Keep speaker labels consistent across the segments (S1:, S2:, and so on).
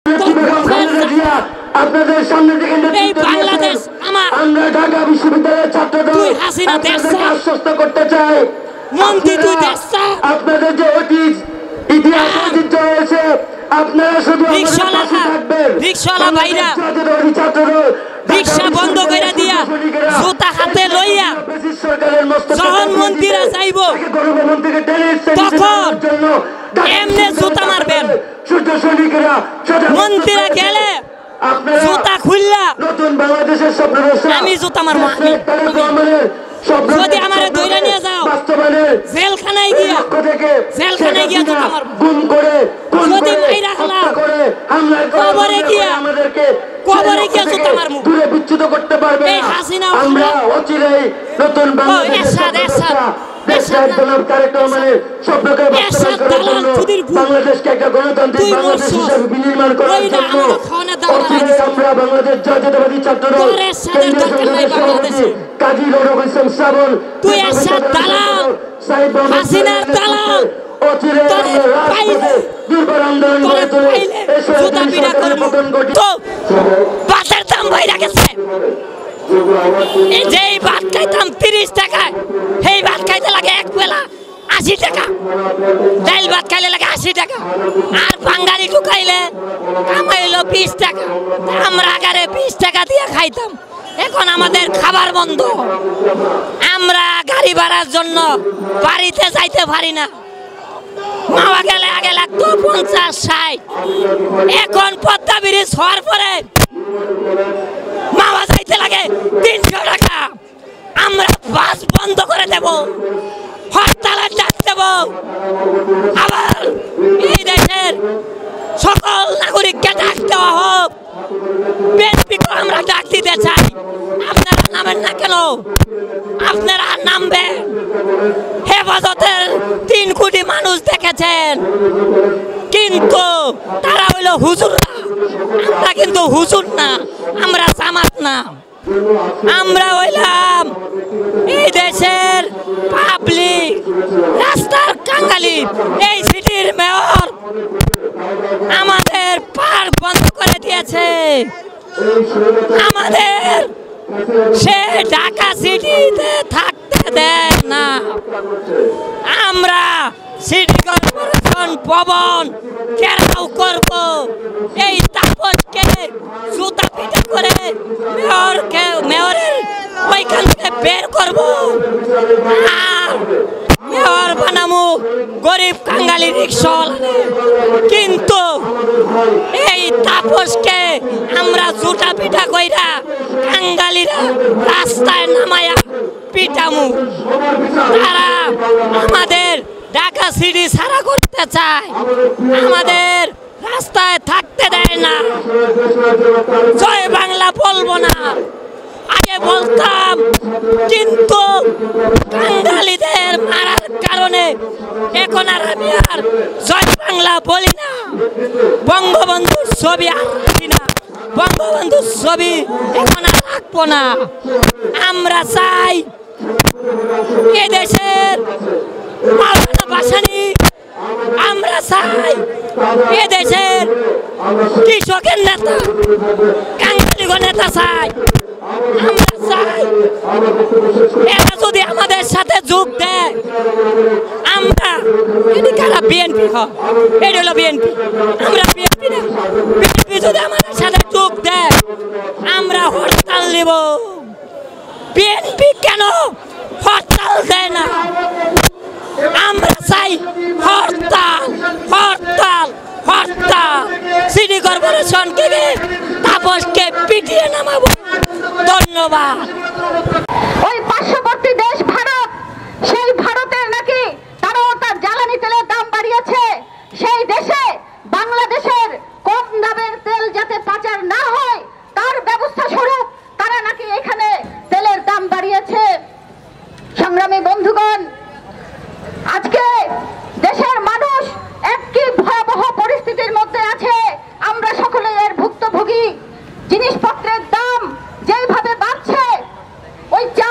S1: আপনাদের সামনে থেকে বাংলাদেশ আমরা ঢাকা বিশ্ববিদ্যালয়ের ছাত্রদের আশ্বস্ত করতে চাই মন্ত্রী তুই আপনাদের যে ইতিহাস ঐতিহ্য রয়েছে আপনারা শুধু রিকশাওয়ালা ভাইরা রিকশা বন্ধ করে দিয়া জুতা হাতে লইয়া যখন মন্ত্রীরা যাইব তখন এমনি জুতা মারবেন মন্ত্রীরা গেলে জুতা খুললা নতুন বাংলাদেশের স্বপ্ন আমি জুতা মারবো যদি আমারে ধরে নিয়ে যাও জেলখানায় গিয়া জুতা মারবো যদি মাইরা হলা কবরে গিয়া জুতা মারবো দূরে বিচ্যুত করতে পারবে এই হাসিনা আমরা অচিরেই নতুন বাংলাদেশকে একটা গণতান্ত্রিক বাংলাদেশ হিসেবে বিনির্মাণ করার জন্য আমরা বাংলাদেশ জাতীয়তাবাদী ছাত্রদল কেন্দ্রীয় সংসদের সভাপতি কাজী রৌনক ইসলাম শ্রাবণ হাসিনার দালাল অচিরে দুর্বার আন্দোলন গড়ে তুলে বাসের দাম বাইরে গেছে যেই ভাত খাইতাম 30 টাকায় সেই ভাত খাইতে লাগে এক বেলা 80 টাকা ডাইল ভাত খাইলে লাগে 80 টাকা আর বাঙালি ঢুকাইলে কামাইলো 20 টাকা আমরা আগে 20 টাকা দিয়ে খাইতাম এখন আমাদের খাবার বন্ধ আমরা গাড়ি ভাড়ার জন্য বাড়িতে যাইতে পারি না মাওয়া গেলে আগে লাগতো 50-60 এখন পদ্মা ব্রিজ হওয়ার পরে মাওয়া যাইতে লাগে 300 টাকা আমরা বাস বন্ধ করে দেব হরতালে ডাক দেব আবার এই দেশের সকল নাগরিককে ডাক দেওয়া হোক বিএনপিকে আমরা ডাক দিতে চাই আপনারা নামেন না কেন আপনারা নামবেন হেফাজতের 3 কোটি মানুষ দেখেছেন কিন্তু তারা হইলো হুজুররা আমরা কিন্তু হুজুর না আমরা জামাত না আমরা হইলাম এই দেশের পাবলিক রাস্তার কাঙ্গালি এই সিটির মেয়র আমাদের পার্ক বন্ধ করে দিয়েছে আমাদের সে ঢাকা সিটিতে থাকতে দেয় না আমরা সিটি কর্পোরেশন ভবন ঘেরাও করব এই তাপসকে জুতা পিটা করে মেয়রের ওইখান থেকে বের করব আর মেয়র বানামু গরিব কাঙ্গালি রিকশাওয়ালা কিন্তু এই তাপসকে আমরা জুতা পিটা কইরা কাঙ্গালিরা রাস্তায় নামায়া পিটামু তারা আমাদের ঢাকা সিটি ছাড়া করতে চায় আমাদের রাস্তায় থাকতে দেয় না জয় বাংলা বলবো না আগে বলতাম কিন্তু কাঙ্গালিদের মারার কারণে এখন আর আমি আর জয় বাংলা বলি না বঙ্গবন্ধুর ছবি আর রাখি না বঙ্গবন্ধুর ছবি এখন আর রাখবো না আমরা চাই এদেশের মাওলানা ভাসানী আমরা চাই এদেশের কৃষকের নেতা কাঙ্গালিগো নেতা চাই আমরা চাই এরা যদি আমাদের সাথে যোগ দেয় আমরা এটি কারা বিএনপি হয় এটি হলো বিএনপি আমরা বিএনপি না বিএনপি যদি আমাদের সাথে যোগ দেয় আমরা হরতাল নেব বিএনপি কেন হরতাল দেয় না আমরা চাই হরতাল হরতাল হরতাল সিটি কর্পোরেশনকে তাপসকে পিটিয়ে নামাবো ধন্যবাদ
S2: ওই পার্শ্ববর্তী দেশ ভারত সেই ভারতের নাকি তারাও তার জ্বালানি তেলের দাম বাড়িয়েছে সেই দেশে বাংলাদেশের কম দামের তেল যাতে পাচার না হয় তার ব্যবস্থা স্বরূপ তারা নাকি এখানে তেলের দাম বাড়িয়েছে সংগ্রামী বন্ধুগণ আজকে দেশের মানুষ একটি ভয়াবহ পরিস্থিতির মধ্যে আছে আমরা সকলে এর ভুক্তভোগী জিনিসপত্রের দাম যেভাবে বাড়ছে ওই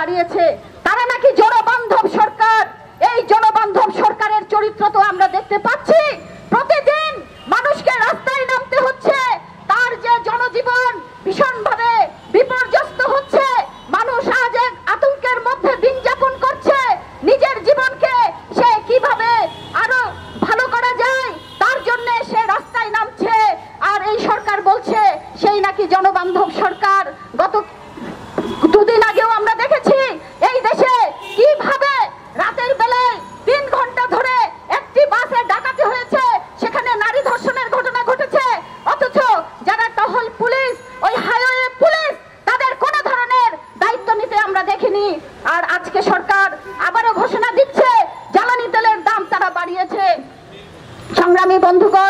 S2: বাড়িয়েছে, তারা নাকি জনবান্ধব সরকার। এই জনবান্ধব সরকারের চরিত্র তো আমরা দেখতে পাচ্ছি। প্রতিদিন মানুষকে রাস্তায় নামতে হচ্ছে, তার যে জনজীবন ভীষণভাবে বিপর্যস্ত হচ্ছে। মানুষ আজ এক আতঙ্কের মধ্যে দিন যাপন করছে। নিজের জীবনকে সে কিভাবে আরো ভালো করা যায় তার জন্য সে রাস্তায় নামছে। আর এই সরকার বলছে সেই নাকি জনবান্ধব সরকার। গত দুদিন আগেও আমরা দেখেছি এই দেশে কিভাবে রাতের বেলায় 3 ঘন্টা ধরে একটি বাসে ডাকাতি হয়েছে, সেখানে নারী ধর্ষণের ঘটনা ঘটেছে। অথচ যারা টহল পুলিশ, ওই হাইওয়ে পুলিশ, তাদের কোনো ধরনের দায়িত্ব নিতে আমরা দেখিনি। আর আজকে সরকার আবারও ঘোষণা দিচ্ছে জ্বালানি তেলের দাম তারা বাড়িয়েছে। সংগ্রামী বন্ধুগণ,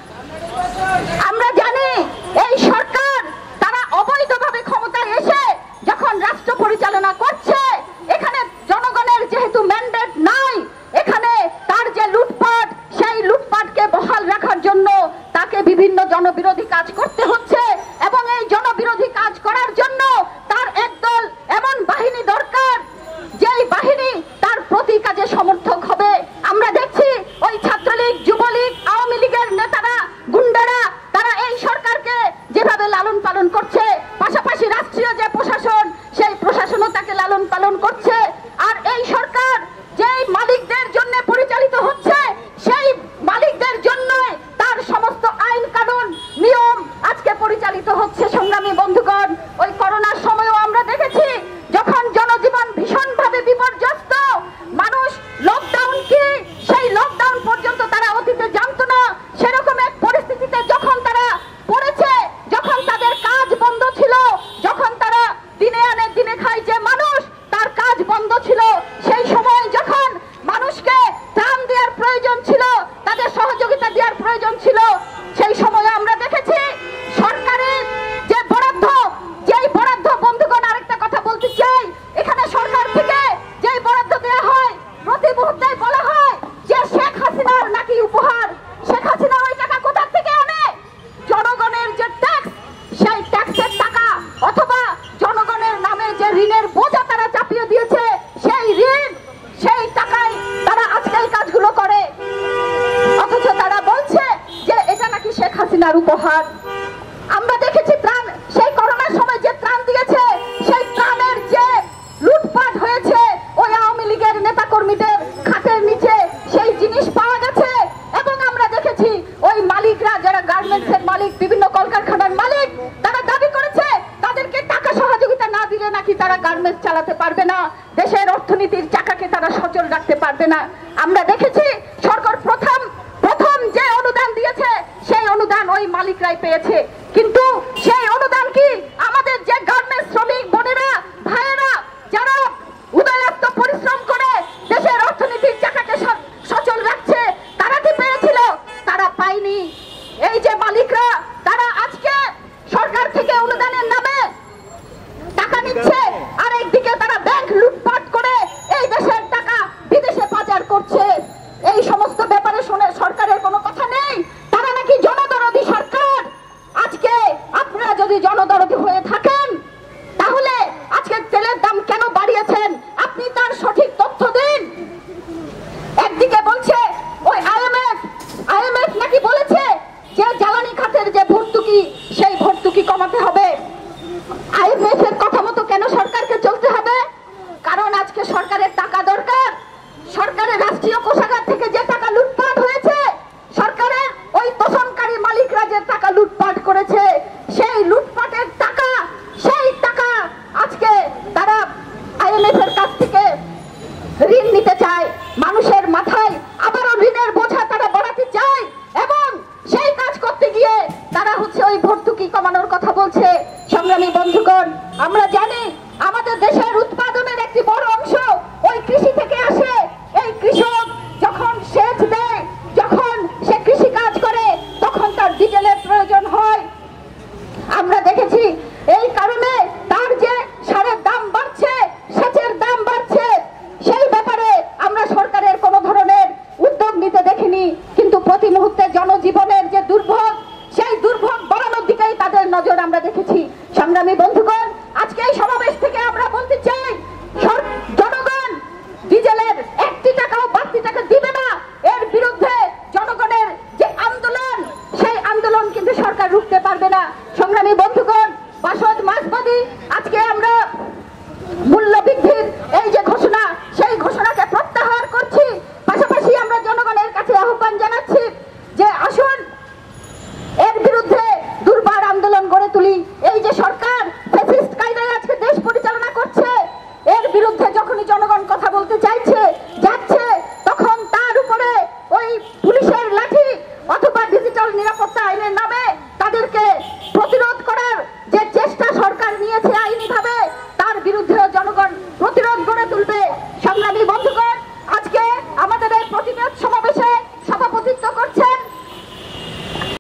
S2: আমরা জানি এই সরকার তারা অবৈধভাবে ক্ষমতায় এসে যখন রাষ্ট্র পরিচালনা করছে, এখানে জনগণের যেহেতু ম্যান্ডেট নাই, এখানে তার যে লুটপাট, সেই লুটপাটকে বহাল রাখার জন্য তাকে বিভিন্ন জনবিরোধী কাজ করতে হচ্ছে। এবং এই জনবিরোধী কাজ করার জন্য তার একদল এমন বাহিনী দরকার, যেই বাহিনী তার প্রতি কাজে সমর্থক হবে। আমরা দেখছি ওই ছাত্রলীগ, যুবলীগ, আওয়ামী লীগের নেতারা, গুন্ডারা, তারা এই সরকারকে যেভাবে লালন পালন করছে, পাশাপাশি রাষ্ট্রীয় যে প্রশাসন, সেই প্রশাসনও তাকে লালন পালন করছে। আর এই সরকার যেই মালিকদের জন্য পরিচালিত হচ্ছে, সেই মালিকদের জন্য তার সমস্ত আইন কানুন নিয়ম আজকে পরিচালিত হচ্ছে। সংগ্রামী বন্ধুগণ, ওই করোনার সময়ও আমরা দেখেছি যখন জনজীবন ভীষণভাবে বিপর্যস্ত, মানুষ লকডাউন কি, সেই লকডাউন পর্যন্ত তারা অতীতে জানতো না। সেরকম এক পরিস্থিতিতে যখন তারা পড়েছে, যখন তাদের কাজ বন্ধ ছিল, যখন তারা দিনে আনে দিনে খায় যে মানুষ, তার কাজ বন্ধ ছিল, সেই সময় যখন মানুষকে ত্রাণ দেওয়ার প্রয়োজন ছিল, তাদের সহযোগিতা দেওয়ার প্রয়োজন ছিল, সেই সময় আমরা দেখেছি সরকারের যে বরাদ্দ, যেই বরাদ্দ, বন্ধুগণ আরেকটা কথা বলতে চাই, এখানে সরকার থেকে যেই বরাদ্দ দেওয়া হয়, প্রতি মুহূর্তে বলা হয় যে শেখ হাসিনার নাকি উপহার। শেখ হাসিনা ওই টাকা কোথা থেকে আনে? জনগণের যে ট্যাক্স, সেই ট্যাক্সের টাকা, অথবা জনগণের নামে যে ঋণের বোঝা তারা চাপিয়ে দিয়েছে, সেই ঋণ, সেই টাকায় তারা আজকে এই কাজগুলো করে। অথচ তারা বলছে যে এটা নাকি শেখ হাসিনার উপহার। আমরা দেখেছি ত্রাণ, সেই করোনার সময় যে ত্রাণ দিয়েছে, সেই ত্রাণের যে লুটপাট হয়েছে ওই আওয়ামী লীগের নেতা কর্মীদের খাতের নিচে সেই জিনিস পাওয়া গেছে। এবং আমরা দেখেছি ওই মালিকরা, যারা গার্মেন্টসের মালিক, বিভিন্ন কলকারখানার মালিক, তারা দাবি করেছে তাদেরকে টাকা সহযোগিতা না দিলে নাকি তারা গার্মেন্টস চালাতে পারবে না, দেশের অর্থনীতির চাকাকে তারা সচল রাখতে পারবে না। আমরা দেখেছি সরকার প্রথম যে অনুদান দিয়েছে, সেই অনুদান ওই মালিকরাই পেয়েছে। কিন্তু সেই অনুদান কি আমাদের যে গার্মেন্টস শ্রমিক বোনেরা, ভাইয়েরা, যারা উদয়াস্ত পরিশ্রম করে দেশের অর্থনীতির চাকাকে সচল রাখছে, তারা কি পেয়েছিল? তারা পায়নি। এই যে মালিকরা, তারা আজকে সরকার থেকে অনুদানের নামে টাকা নিচ্ছে, আর একদিকে তারা ব্যাংক লুটপাট করে এই দেশের টাকা বিদেশে পাচার করছে। এই সমস্ত ব্যাপারে শুনে সরকারের কোনো কথা নেই। তারা নাকি জনদরদি সরকার। আজকে আপনারা যদি জনদরদি হয়ে থাকেন, তাহলে আজকে তেলের দাম কেন বাড়িয়েছেন আপনি তার সঠিক তথ্য দিন। একদিকে বলছে ওই আইএমএফ নাকি বলেছে যে জ্বালানি খাতের যে ভর্তুকি, সেই ভর্তুকি কমাতে হবে। আইএমএফ এর কথা মতো কেন সরকারকে চলতে হবে? কারণ আজকে সরকারের টাকা দরকার। সরকারের রাষ্ট্রীয় কোষাগার থেকে যে টাকা লুটপাট হয়েছে, সরকারের ওই তোষণকারী মালিকরা যে টাকা লুটপাট করেছে, সেই লুটপাটের টাকা, সেই টাকা আজকে তারা আইএমএফ এর কাছ থেকে ঋণ নিতে চায়। মানুষের মাথায় আবারও ঋণের বোঝা তারা বাড়াতে চায়, এবং সেই কাজ করতে গিয়ে তারা ওই ভর্তুকি কমানোর কথা বলছে। সংগ্রামী বন্ধুগণ, আমরা জানি আমাদের দেশের উৎপাদনের একটি বড় অংশ ওই কৃষি থেকে আসে। এই কৃষক যখন সেচ দেয়, যখন সে কৃষি কাজ করে, তখন তার ডিজেলের প্রয়োজন হয়। আমরা দেখেছি এই কারণে তার যে সারের দাম বাড়ছে, সেচের দাম বাড়ছে, সেই ব্যাপারে আমরা সরকারের কোনো ধরনের উদ্যোগ নিতে দেখিনি। কিন্তু প্রতি মুহূর্তে জনজীবনের যে দুর্ভোগ, সেই দুর্ভোগ বাড়ানোর দিকেই তাদের নজর আমরা দেখেছি। সংগ্রামী বন্ধুগণ, আজকে এই সমাবেশ থেকে আমরা বলতে চাই, বিরুদ্ধেও